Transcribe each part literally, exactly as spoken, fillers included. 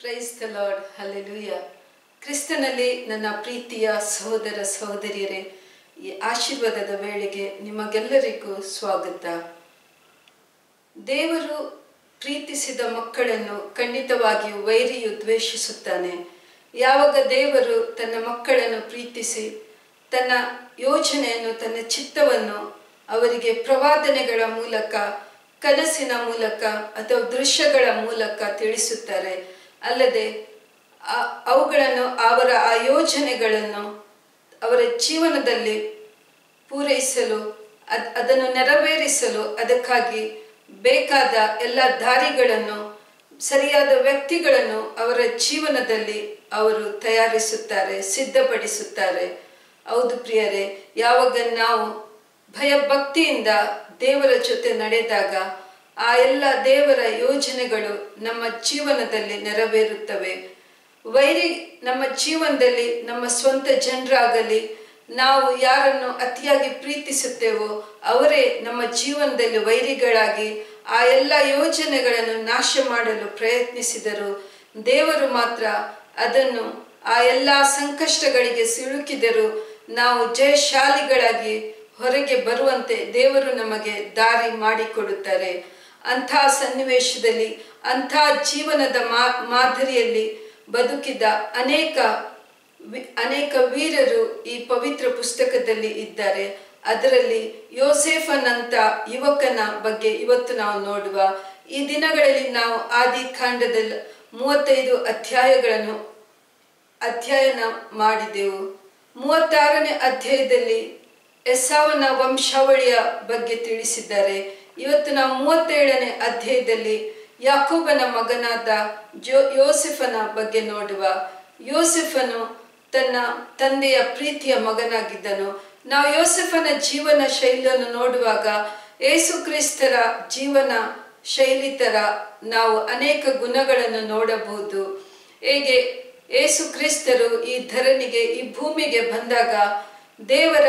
Praise the lord, hallelujah. ಕ್ರಿಸ್ತನಲ್ಲಿ ನನ್ನ ಪ್ರೀತಿಯ ಸಹೋದರ ಸಹೋದರಿಯರೇ, ಈ ಆಶೀರ್ವಾದದ ವೇಳೆಗೆ ನಿಮಗೆಲ್ಲರಿಗೂ ಸ್ವಾಗತ. ದೇವರು ಪ್ರೀತಿಸಿದ ಮಕ್ಕಳನ್ನು ಖಂಡಿತವಾಗಿಯೂ ವೈರಿಯು ದ್ವೇಷಿಸುತ್ತಾನೆ. ಯಾವಾಗ ದೇವರು ತನ್ನ ಮಕ್ಕಳನ್ನು ಪ್ರೀತಿಸಿ ತನ್ನ ಯೋಜನೆಯನ್ನು, ತನ್ನ ಚಿತ್ತವನ್ನು ಅವರಿಗೆ ಪ್ರವಾದನೆಗಳ ಮೂಲಕ, ಕನಸಿನ ಮೂಲಕ ಅಥವಾ ದೃಶ್ಯಗಳ ಮೂಲಕ ತಿಳಿಸುತ್ತಾರೆ. ಅಲ್ಲದೆ ಅವುಗಳನ್ನು, ಅವರ ಆ ಯೋಜನೆಗಳನ್ನು ಅವರ ಜೀವನದಲ್ಲಿ ಪೂರೈಸಲು, ಅದ್ ಅದನ್ನು ನೆರವೇರಿಸಲು ಅದಕ್ಕಾಗಿ ಬೇಕಾದ ಎಲ್ಲ ದಾರಿಗಳನ್ನು, ಸರಿಯಾದ ವ್ಯಕ್ತಿಗಳನ್ನು ಅವರ ಜೀವನದಲ್ಲಿ ಅವರು ತಯಾರಿಸುತ್ತಾರೆ, ಸಿದ್ಧಪಡಿಸುತ್ತಾರೆ. ಹೌದು ಪ್ರಿಯರೇ, ಯಾವಾಗ ನಾವು ಭಯಭಕ್ತಿಯಿಂದ ದೇವರ ಜೊತೆ ನಡೆದಾಗ ಆ ಎಲ್ಲ ದೇವರ ಯೋಜನೆಗಳು ನಮ್ಮ ಜೀವನದಲ್ಲಿ ನೆರವೇರುತ್ತವೆ. ವೈರಿ ನಮ್ಮ ಜೀವನದಲ್ಲಿ, ನಮ್ಮ ಸ್ವಂತ ಜನರಾಗಲಿ, ನಾವು ಯಾರನ್ನು ಅತಿಯಾಗಿ ಪ್ರೀತಿಸುತ್ತೇವೋ ಅವರೇ ನಮ್ಮ ಜೀವನದಲ್ಲಿ ವೈರಿಗಳಾಗಿ ಆ ಎಲ್ಲ ಯೋಜನೆಗಳನ್ನು ನಾಶ ಮಾಡಲು ಪ್ರಯತ್ನಿಸಿದರು. ದೇವರು ಮಾತ್ರ ಅದನ್ನು, ಆ ಎಲ್ಲ ಸಂಕಷ್ಟಗಳಿಗೆ ಸಿಲುಕಿದರು ನಾವು ಜಯಶಾಲಿಗಳಾಗಿ ಹೊರಗೆ ಬರುವಂತೆ ದೇವರು ನಮಗೆ ದಾರಿ ಮಾಡಿಕೊಡುತ್ತಾರೆ. ಅಂಥ ಸನ್ನಿವೇಶದಲ್ಲಿ, ಅಂಥ ಜೀವನದ ಮಾ ಮಾದರಿಯಲ್ಲಿ ಬದುಕಿದ ಅನೇಕ ಅನೇಕ ವೀರರು ಈ ಪವಿತ್ರ ಪುಸ್ತಕದಲ್ಲಿ ಇದ್ದಾರೆ. ಅದರಲ್ಲಿ ಯೋಸೇಫನಂತ ಯುವಕನ ಬಗ್ಗೆ ಇವತ್ತು ನಾವು ನೋಡುವ. ಈ ದಿನಗಳಲ್ಲಿ ನಾವು ಆದಿಕಾಂಡದಲ್ಲಿ ಮೂವತ್ತೈದು ಅಧ್ಯಾಯಗಳನ್ನು ಅಧ್ಯಯನ ಮಾಡಿದೆವು. ಮೂವತ್ತಾರನೇ ಅಧ್ಯಾಯದಲ್ಲಿ ಎಸಾವನ ವಂಶಾವಳಿಯ ಬಗ್ಗೆ ತಿಳಿಸಿದ್ದಾರೆ. ಇವತ್ತು ನಾವು ಮೂವತ್ತೇಳನೇ ಅಧ್ಯಾಯದಲ್ಲಿ ಯಾಕೋಬನ ಮಗನಾದ ಜೋ ಯೋಸೆಫನ ಬಗ್ಗೆ ನೋಡುವ. ಯೋಸೆಫನು ತನ್ನ ತಂದೆಯ ಪ್ರೀತಿಯ ಮಗನಾಗಿದ್ದನು. ನಾವು ಯೋಸೆಫನ ಜೀವನ ಶೈಲಿಯನ್ನು ನೋಡುವಾಗ ಯೇಸು ಕ್ರಿಸ್ತರ ಜೀವನ ಶೈಲಿ ತರ ನಾವು ಅನೇಕ ಗುಣಗಳನ್ನು ನೋಡಬಹುದು. ಹೇಗೆ ಯೇಸು ಕ್ರಿಸ್ತರು ಈ ಧರಣಿಗೆ, ಈ ಭೂಮಿಗೆ ಬಂದಾಗ ದೇವರ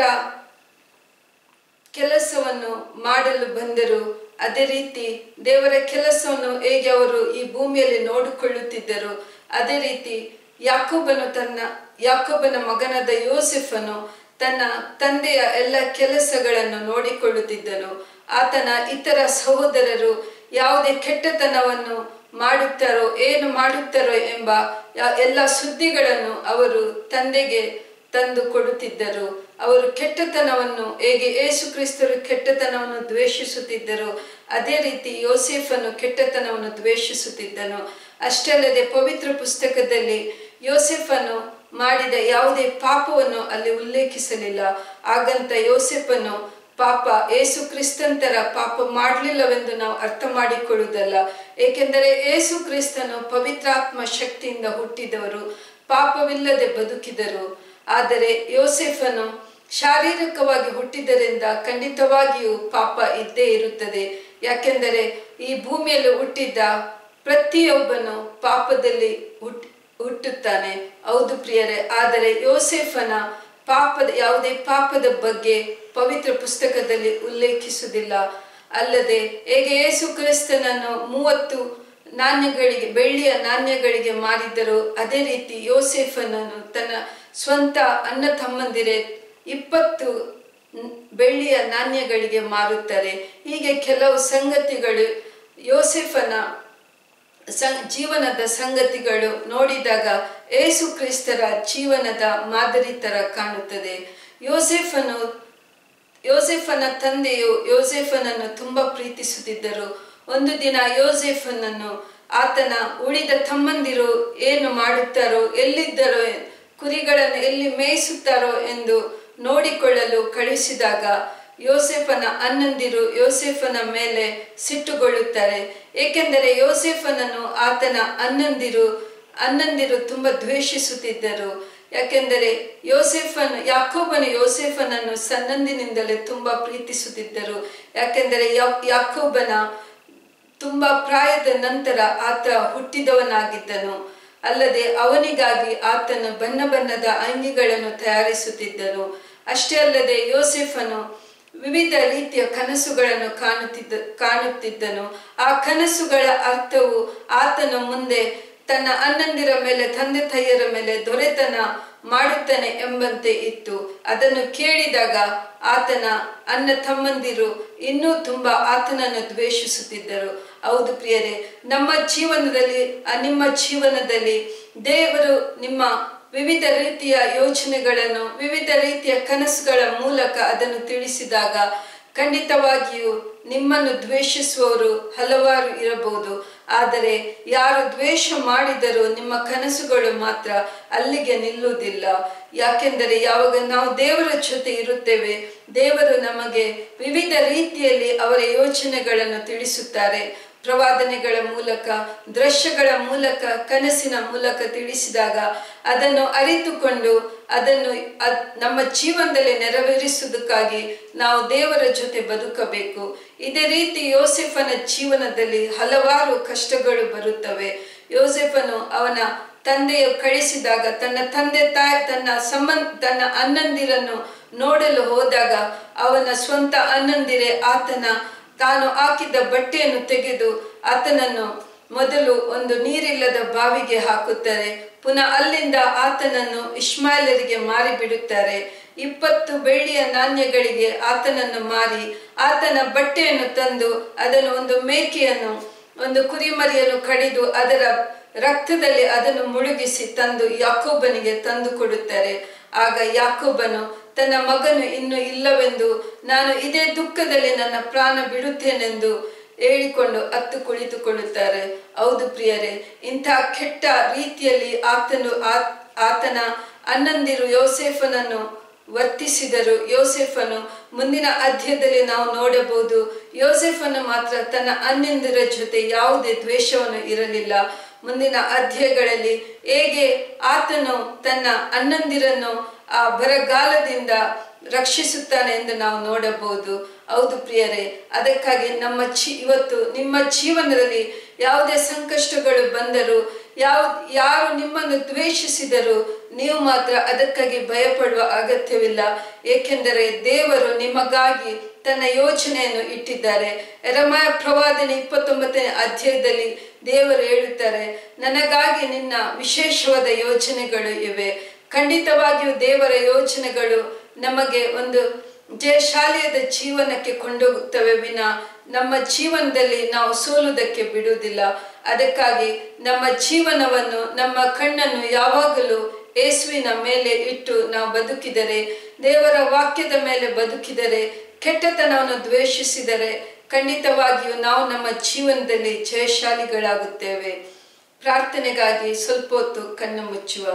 ಕೆಲಸವನ್ನು ಮಾಡಲು ಬಂದರು. ಅದೇ ರೀತಿ ದೇವರ ಕೆಲಸವನ್ನು ಹೇಗೆ ಅವರು ಈ ಭೂಮಿಯಲ್ಲಿ ನೋಡಿಕೊಳ್ಳುತ್ತಿದ್ದರು, ಅದೇ ರೀತಿ ಯಾಕೋಬನು ತನ್ನ ಯಾಕೋಬನ ಮಗನಾದ ಯೋಸೆಫನು ತನ್ನ ತಂದೆಯ ಎಲ್ಲ ಕೆಲಸಗಳನ್ನು ನೋಡಿಕೊಳ್ಳುತ್ತಿದ್ದನು. ಆತನ ಇತರ ಸಹೋದರರು ಯಾವುದೇ ಕೆಟ್ಟತನವನ್ನು ಮಾಡುತ್ತಾರೋ, ಏನು ಮಾಡುತ್ತಾರೋ ಎಂಬ ಎಲ್ಲ ಸುದ್ದಿಗಳನ್ನು ಅವರು ತಂದೆಗೆ ತಂದು ಕೊಡುತ್ತಿದ್ದರು. ಅವರು ಕೆಟ್ಟತನವನ್ನು, ಹೇಗೆ ಯೇಸು ಕ್ರಿಸ್ತರು ಕೆಟ್ಟತನವನ್ನು ದ್ವೇಷಿಸುತ್ತಿದ್ದರು ಅದೇ ರೀತಿ ಯೋಸೇಫನು ಕೆಟ್ಟತನವನ್ನು ದ್ವೇಷಿಸುತ್ತಿದ್ದನು. ಅಷ್ಟೇ ಅಲ್ಲದೆ ಪವಿತ್ರ ಪುಸ್ತಕದಲ್ಲಿ ಯೋಸೇಫನು ಮಾಡಿದ ಯಾವುದೇ ಪಾಪವನ್ನು ಅಲ್ಲಿ ಉಲ್ಲೇಖಿಸಲಿಲ್ಲ. ಹಾಗಂತ ಯೋಸೇಫನು ಪಾಪ ಯೇಸು ಕ್ರಿಸ್ತಂತರ ಪಾಪ ಮಾಡಲಿಲ್ಲವೆಂದು ನಾವು ಅರ್ಥ ಮಾಡಿಕೊಳ್ಳುವುದಲ್ಲ. ಏಕೆಂದರೆ ಯೇಸು ಕ್ರಿಸ್ತನು ಪವಿತ್ರಾತ್ಮ ಶಕ್ತಿಯಿಂದ ಹುಟ್ಟಿದವರು, ಪಾಪವಿಲ್ಲದೆ ಬದುಕಿದರು. ಆದರೆ ಯೋಸೇಫನು ಶಾರೀರಿಕವಾಗಿ ಹುಟ್ಟಿದ್ದರಿಂದ ಖಂಡಿತವಾಗಿಯೂ ಪಾಪ ಇದ್ದೇ ಇರುತ್ತದೆ. ಯಾಕೆಂದರೆ ಈ ಭೂಮಿಯಲ್ಲಿ ಹುಟ್ಟಿದ್ದ ಪ್ರತಿಯೊಬ್ಬನು ಪಾಪದಲ್ಲಿ ಹುಟ್ಟಿ ಹುಟ್ಟುತ್ತಾನೆ. ಹೌದು ಪ್ರಿಯರೇ, ಆದರೆ ಯೋಸೇಫನ ಪಾಪದ ಯಾವುದೇ ಪಾಪದ ಬಗ್ಗೆ ಪವಿತ್ರ ಪುಸ್ತಕದಲ್ಲಿ ಉಲ್ಲೇಖಿಸುವುದಿಲ್ಲ. ಅಲ್ಲದೆ ಹೇಗೆ ಯೇಸು ಕ್ರಿಸ್ತನನ್ನು ಮೂವತ್ತು ನಾಣ್ಯಗಳಿಗೆ, ಬೆಳ್ಳಿಯ ನಾಣ್ಯಗಳಿಗೆ ಮಾರಿದರು, ಅದೇ ರೀತಿ ಯೋಸೇಫನನ್ನು ತನ್ನ ಸ್ವಂತ ಅಣ್ಣ ತಮ್ಮಂದಿರೇ ಇಪ್ಪತ್ತು ಬೆಳ್ಳಿಯ ನಾಣ್ಯಗಳಿಗೆ ಮಾರುತ್ತಾರೆ. ಹೀಗೆ ಕೆಲವು ಸಂಗತಿಗಳು ಯೋಸೇಫನ ಜೀವನದ ಸಂಗತಿಗಳು ನೋಡಿದಾಗ ಯೇಸು ಕ್ರಿಸ್ತರ ಜೀವನದ ಮಾದರಿ ತರ ಕಾಣುತ್ತದೆ. ಯೋಸೇಫನು ಯೋಸೇಫನ ತಂದೆಯು ಯೋಸೇಫನನ್ನು ತುಂಬಾ ಪ್ರೀತಿಸುತ್ತಿದ್ದರು. ಒಂದು ದಿನ ಯೋಸೇಫನನ್ನು ಆತನ ಉಳಿದ ತಮ್ಮಂದಿರು ಏನು ಮಾಡುತ್ತಾರೋ, ಎಲ್ಲಿದ್ದರೋ, ಕುರಿಗಳನ್ನು ಎಲ್ಲಿ ಮೇಯಿಸುತ್ತಾರೋ ಎಂದು ನೋಡಿಕೊಳ್ಳಲು ಕಳುಹಿಸಿದಾಗ ಯೋಸೇಫನ ಅಣ್ಣಂದಿರು ಯೋಸೇಫನ ಮೇಲೆ ಸಿಟ್ಟುಗೊಳ್ಳುತ್ತಾರೆ. ಏಕೆಂದರೆ ಯೋಸೇಫನನ್ನು ಆತನ ಅಣ್ಣಂದಿರು ಅಣ್ಣಂದಿರು ತುಂಬಾ ದ್ವೇಷಿಸುತ್ತಿದ್ದರು. ಯಾಕೆಂದರೆ ಯೋಸೇಫನು ಯಾಕೋಬನು ಯೋಸೇಫನನ್ನು ಸಣ್ಣಂದಿನಿಂದಲೇ ತುಂಬಾ ಪ್ರೀತಿಸುತ್ತಿದ್ದರು. ಯಾಕೆಂದರೆ ಯಾಕೋಬನ ತುಂಬಾ ಪ್ರಾಯದ ನಂತರ ಆತ ಹುಟ್ಟಿದವನಾಗಿದ್ದನು. ಅಲ್ಲದೆ ಅವನಿಗಾಗಿ ಆತನು ಬಣ್ಣ ಬಣ್ಣದ ಅಂಗಿಗಳನ್ನು ತಯಾರಿಸುತ್ತಿದ್ದನು. ಅಷ್ಟೇ ಅಲ್ಲದೆ ಯೋಸೇಫನು ವಿವಿಧ ರೀತಿಯ ಕನಸುಗಳನ್ನು ಕಾಣುತ್ತಿದ್ದ ಕಾಣುತ್ತಿದ್ದನು. ಆ ಕನಸುಗಳ ಅರ್ಥವು ಆತನ ಮುಂದೆ ತನ್ನ ಅಣ್ಣಂದಿರ ಮೇಲೆ ತಂದೆ ತಾಯಿಯರ ಮೇಲೆ ದೊರೆತನ ಮಾಡುತ್ತಾನೆ ಎಂಬಂತೆ ಇತ್ತು. ಅದನ್ನು ಕೇಳಿದಾಗ ಆತನ ಅಣ್ಣ ತಮ್ಮಂದಿರು ಇನ್ನೂ ತುಂಬಾ ಆತನನ್ನು ದ್ವೇಷಿಸುತ್ತಿದ್ದರು. ಹೌದು ಪ್ರಿಯರೇ, ನಮ್ಮ ಜೀವನದಲ್ಲಿ ನಿಮ್ಮ ಜೀವನದಲ್ಲಿ ದೇವರು ನಿಮ್ಮ ವಿವಿಧ ರೀತಿಯ ಯೋಚನೆಗಳನ್ನು ವಿವಿಧ ರೀತಿಯ ಕನಸುಗಳ ಮೂಲಕ ಅದನ್ನು ತಿಳಿಸಿದಾಗ ಖಂಡಿತವಾಗಿಯೂ ನಿಮ್ಮನ್ನು ದ್ವೇಷಿಸುವವರು ಹಲವಾರು ಇರಬಹುದು. ಆದರೆ ಯಾರು ದ್ವೇಷ ಮಾಡಿದರೂ ನಿಮ್ಮ ಕನಸುಗಳು ಮಾತ್ರ ಅಲ್ಲಿಗೆ ನಿಲ್ಲುವುದಿಲ್ಲ. ಯಾಕೆಂದರೆ ಯಾವಾಗ ನಾವು ದೇವರ ಜೊತೆ ಇರುತ್ತೇವೆ, ದೇವರು ನಮಗೆ ವಿವಿಧ ರೀತಿಯಲ್ಲಿ ಅವರ ಯೋಚನೆಗಳನ್ನು ತಿಳಿಸುತ್ತಾರೆ. ಪ್ರವಾದನೆಗಳ ಮೂಲಕ, ದೃಶ್ಯಗಳ ಮೂಲಕ, ಕನಸಿನ ಮೂಲಕ ತಿಳಿಸಿದಾಗ ಅದನ್ನು ಅರಿತುಕೊಂಡು ಅದನ್ನು ನಮ್ಮ ಜೀವನದಲ್ಲಿ ನೆರವೇರಿಸುವುದಕ್ಕಾಗಿ ನಾವು ದೇವರ ಜೊತೆ ಬದುಕಬೇಕು. ಇದೇ ರೀತಿ ಯೋಸೇಫನ ಜೀವನದಲ್ಲಿ ಹಲವಾರು ಕಷ್ಟಗಳು ಬರುತ್ತವೆ. ಯೋಸೇಫನು ಅವನ ತಂದೆಯು ಕಳಿಸಿದಾಗ ತನ್ನ ತಂದೆ ತಾಯಿ ತನ್ನ ಸಂಬಂಧ ತನ್ನ ಅಣ್ಣಂದಿರನ್ನು ನೋಡಲು ಹೋದಾಗ ಅವನ ಸ್ವಂತ ಅಣ್ಣಂದಿರೇ ಆತನ ತಾನು ಹಾಕಿದ್ದ ಬಟ್ಟೆಯನ್ನು ತೆಗೆದು ಆತನನ್ನು ಮೊದಲು ಒಂದು ನೀರಿಲ್ಲದ ಬಾವಿಗೆ ಹಾಕುತ್ತಾರೆ. ಪುನಃ ಅಲ್ಲಿಂದ ಆತನನ್ನು ಇಷ್ಮಾಯೇಲರಿಗೆ ಮಾರಿ ಬಿಡುತ್ತಾರೆ. ಇಪ್ಪತ್ತು ಬೆಳ್ಳಿಯ ನಾಣ್ಯಗಳಿಗೆ ಆತನನ್ನು ಮಾರಿ ಆತನ ಬಟ್ಟೆಯನ್ನು ತಂದು ಅದನ್ನು ಒಂದು ಮೇಕೆಯನ್ನು ಒಂದು ಕುರಿಮರಿಯನ್ನು ಕಡಿದು ಅದರ ರಕ್ತದಲ್ಲಿ ಅದನ್ನು ಮುಳುಗಿಸಿ ತಂದು ಯಾಕೋಬನಿಗೆ ತಂದು ಕೊಡುತ್ತಾರೆ. ಆಗ ಯಾಕೋಬನು ತನ್ನ ಮಗನು ಇನ್ನು ಇಲ್ಲವೆಂದು, ನಾನು ಇದೇ ದುಃಖದಲ್ಲಿ ನನ್ನ ಪ್ರಾಣ ಬಿಡುತ್ತೇನೆಂದು ಹೇಳಿಕೊಂಡು ಅತ್ತು ಕುಳಿತುಕೊಳ್ಳುತ್ತಾರೆ. ಹೌದು ಪ್ರಿಯರೇ, ಇಂತಹ ಕೆಟ್ಟ ರೀತಿಯಲ್ಲಿ ಆತನು ಆತನ ಅಣ್ಣಂದಿರು ಯೋಸೇಫನನ್ನು ವರ್ತಿಸಿದರು. ಯೋಸೇಫನು ಮುಂದಿನ ಅಧ್ಯಾಯದಲ್ಲಿ ನಾವು ನೋಡಬಹುದು, ಯೋಸೇಫನು ಮಾತ್ರ ತನ್ನ ಅಣ್ಣಂದಿರ ಜೊತೆ ಯಾವುದೇ ದ್ವೇಷವನ್ನು ಇರಲಿಲ್ಲ. ಮುಂದಿನ ಅಧ್ಯಾಯಗಳಲ್ಲಿ ಹೇಗೆ ಆತನು ತನ್ನ ಅಣ್ಣಂದಿರನ್ನು ಆ ಬರಗಾಲದಿಂದ ರಕ್ಷಿಸುತ್ತಾನೆ ಎಂದು ನಾವು ನೋಡಬಹುದು. ಹೌದು ಪ್ರಿಯರೇ, ಅದಕ್ಕಾಗಿ ನಮ್ಮ ಜೀ ಇವತ್ತು ನಿಮ್ಮ ಜೀವನದಲ್ಲಿ ಯಾವುದೇ ಸಂಕಷ್ಟಗಳು ಬಂದರೂ, ಯಾವ ಯಾರು ನಿಮ್ಮನ್ನು ದ್ವೇಷಿಸಿದರೂ ನೀವು ಮಾತ್ರ ಅದಕ್ಕಾಗಿ ಭಯಪಡುವ ಅಗತ್ಯವಿಲ್ಲ. ಏಕೆಂದರೆ ದೇವರು ನಿಮಗಾಗಿ ತನ್ನ ಯೋಜನೆಯನ್ನು ಇಟ್ಟಿದ್ದಾರೆ. ಯೆರೆಮೀಯ ಪ್ರವಾದನೆ ಇಪ್ಪತ್ತೊಂಬತ್ತನೇ ಅಧ್ಯಾಯದಲ್ಲಿ ದೇವರು ಹೇಳುತ್ತಾರೆ, ನನಗಾಗಿ ನಿನ್ನ ವಿಶೇಷವಾದ ಯೋಜನೆಗಳು ಇವೆ. ಖಂಡಿತವಾಗಿಯೂ ದೇವರ ಯೋಜನೆಗಳು ನಮಗೆ ಒಂದು ಜಯಶಾಲಿಯಾದ ಜೀವನಕ್ಕೆ ಕೊಂಡೋಗುತ್ತವೆ ವಿನ ನಮ್ಮ ಜೀವನದಲ್ಲಿ ನಾವು ಸೋಲುವುದಕ್ಕೆ ಬಿಡುವುದಿಲ್ಲ. ಅದಕ್ಕಾಗಿ ನಮ್ಮ ಜೀವನವನ್ನು ನಮ್ಮ ಕಣ್ಣನ್ನು ಯಾವಾಗಲೂ ಯೇಸುವಿನ ಮೇಲೆ ಇಟ್ಟು ನಾವು ಬದುಕಿದರೆ, ದೇವರ ವಾಕ್ಯದ ಮೇಲೆ ಬದುಕಿದರೆ, ಕೆಟ್ಟತನವನ್ನು ದ್ವೇಷಿಸಿದರೆ ಖಂಡಿತವಾಗಿಯೂ ನಾವು ನಮ್ಮ ಜೀವನದಲ್ಲಿ ಜಯಶಾಲಿಗಳಾಗುತ್ತೇವೆ. ಪ್ರಾರ್ಥನೆಗಾಗಿ ಸ್ವಲ್ಪ ಹೊತ್ತು ಕಣ್ಣು ಮುಚ್ಚುವ.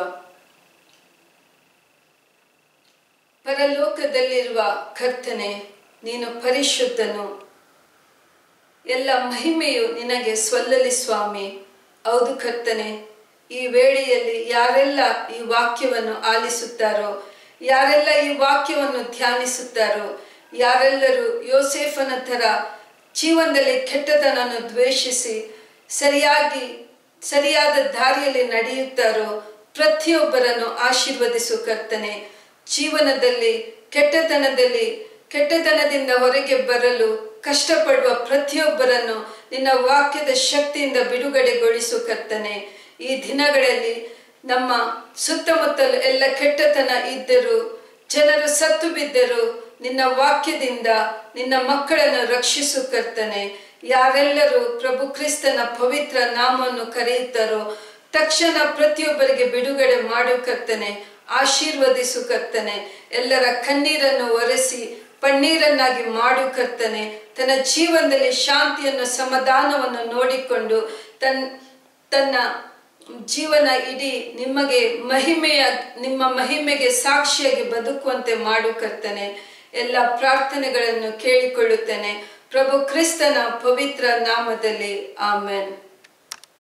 ಪರಲೋಕದಲ್ಲಿರುವ ಕರ್ತನೆ, ನೀನು ಪರಿಶುದ್ಧನು, ಎಲ್ಲ ಮಹಿಮೆಯು ನಿನಗೆ ಸಲ್ಲಲಿ ಸ್ವಾಮಿ. ಹೌದು ಕರ್ತನೆ, ಈ ವೇಳೆಯಲ್ಲಿ ಯಾರೆಲ್ಲ ಈ ವಾಕ್ಯವನ್ನು ಆಲಿಸುತ್ತಾರೋ, ಯಾರೆಲ್ಲ ಈ ವಾಕ್ಯವನ್ನು ಧ್ಯಾನಿಸುತ್ತಾರೋ, ಯಾರೆಲ್ಲರೂ ಯೋಸೇಫನ ತರ ಜೀವನದಲ್ಲಿ ಕೆಟ್ಟತನವನ್ನು ದ್ವೇಷಿಸಿ ಸರಿಯಾಗಿ ಸರಿಯಾದ ದಾರಿಯಲ್ಲಿ ನಡೆಯುತ್ತಾರೋ ಪ್ರತಿಯೊಬ್ಬರನ್ನು ಆಶೀರ್ವದಿಸು ಕರ್ತನೆ. ಜೀವನದಲ್ಲಿ ಕೆಟ್ಟತನದಲ್ಲಿ ಕೆಟ್ಟತನದಿಂದ ಹೊರಗೆ ಬರಲು ಕಷ್ಟಪಡುವ ಪ್ರತಿಯೊಬ್ಬರನ್ನು ನಿನ್ನ ವಾಕ್ಯದ ಶಕ್ತಿಯಿಂದ ಬಿಡುಗಡೆಗೊಳಿಸು ಕರ್ತನೆ. ಈ ದಿನಗಳಲ್ಲಿ ನಮ್ಮ ಸುತ್ತಮುತ್ತಲು ಎಲ್ಲ ಕೆಟ್ಟತನ ಇದ್ದರೂ, ಜನರು ಸತ್ತು ಬಿದ್ದರೂ ನಿನ್ನ ವಾಕ್ಯದಿಂದ ನಿನ್ನ ಮಕ್ಕಳನ್ನು ರಕ್ಷಿಸು ಕರ್ತನೆ. ಯಾರೆಲ್ಲರೂ ಪ್ರಭು ಕ್ರಿಸ್ತನ ಪವಿತ್ರ ನಾಮವನ್ನು ಕರೆಯುತ್ತಾರೋ ತಕ್ಷಣ ಪ್ರತಿಯೊಬ್ಬರಿಗೆ ಬಿಡುಗಡೆ ಮಾಡು ಕರ್ತನೆ. ಆಶೀರ್ವದಿಸು ಕರ್ತನೆ. ಎಲ್ಲರ ಕಣ್ಣೀರನ್ನು ಒರೆಸಿ ಪನ್ನೀರನ್ನಾಗಿ ಮಾಡು ಕರ್ತನೆ. ತನ್ನ ಜೀವನದಲ್ಲಿ ಶಾಂತಿಯನ್ನು ಸಮಾಧಾನವನ್ನು ನೋಡಿಕೊಂಡು ತನ್ ತನ್ನ ಜೀವನ ಇಡೀ ನಿಮಗೆ ಮಹಿಮೆಯ ನಿಮ್ಮ ಮಹಿಮೆಗೆ ಸಾಕ್ಷಿಯಾಗಿ ಬದುಕುವಂತೆ ಮಾಡು ಕರ್ತನೆ. ಎಲ್ಲ ಪ್ರಾರ್ಥನೆಗಳನ್ನು ಕೇಳಿಕೊಳ್ಳುತ್ತೇನೆ ಪ್ರಭು ಕ್ರಿಸ್ತನ ಪವಿತ್ರ ನಾಮದಲ್ಲಿ. ಆಮೆನ್.